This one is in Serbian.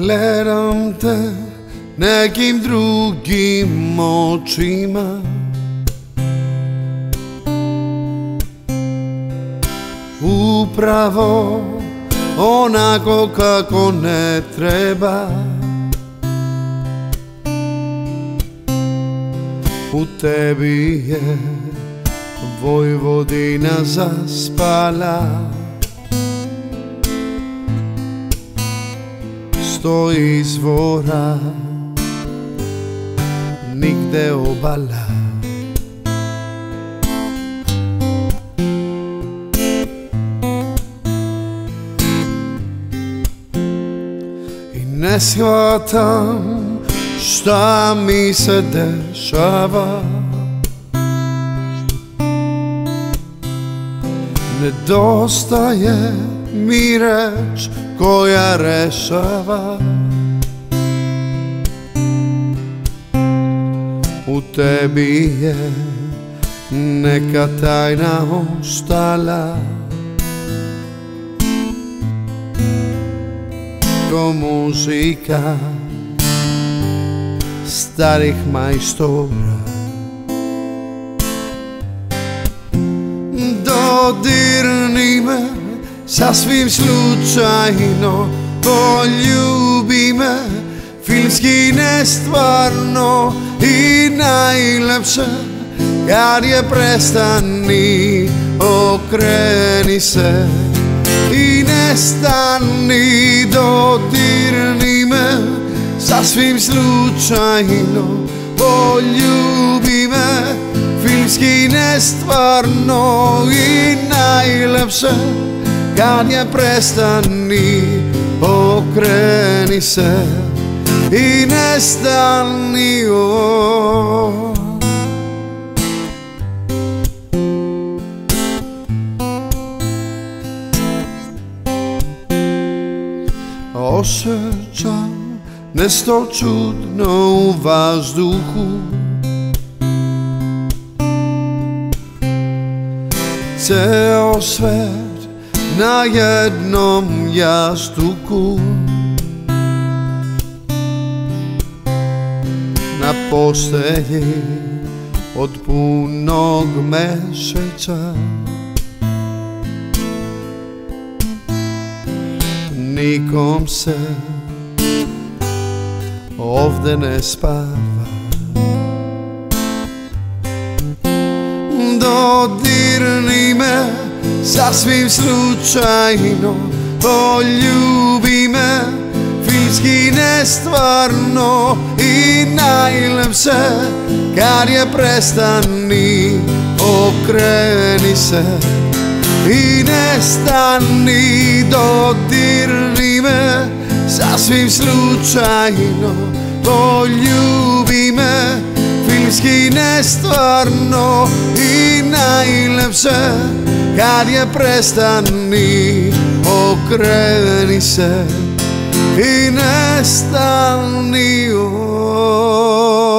Gledam te nekim drugim očima, upravo onako kako ne treba. U tebi je Vojvodina zaspala, sto izvora, nigde obala. I ne shvatam šta mi se dešava, nedostaje mi reč koja rešava. U tebi je neka tajna ostala, ko muzika starih majstora. Dodirni me sasvim slučajno, poljubi me filmski nestvarno i najlepše kad je prestani, okreni se i nestani. Dodirni me sasvim slučajno, poljubi me filmski nestvarno i najlepše kad je prestani, okreni se i nestani. Osjećam nešto čudno u vazduhu, ceo svet na jednom jastuku. Na postelji od punog meseca, nikom se ovde ne spava. Dodirni me sasvim slučajno, poljubi me filmski nestvarno i najlepše kad je prestani, okreni se i nestani. Dodirni me sasvim slučajno, poljubi me filmski nestvarno i najlepše kad je prestani, okreni se i nestani.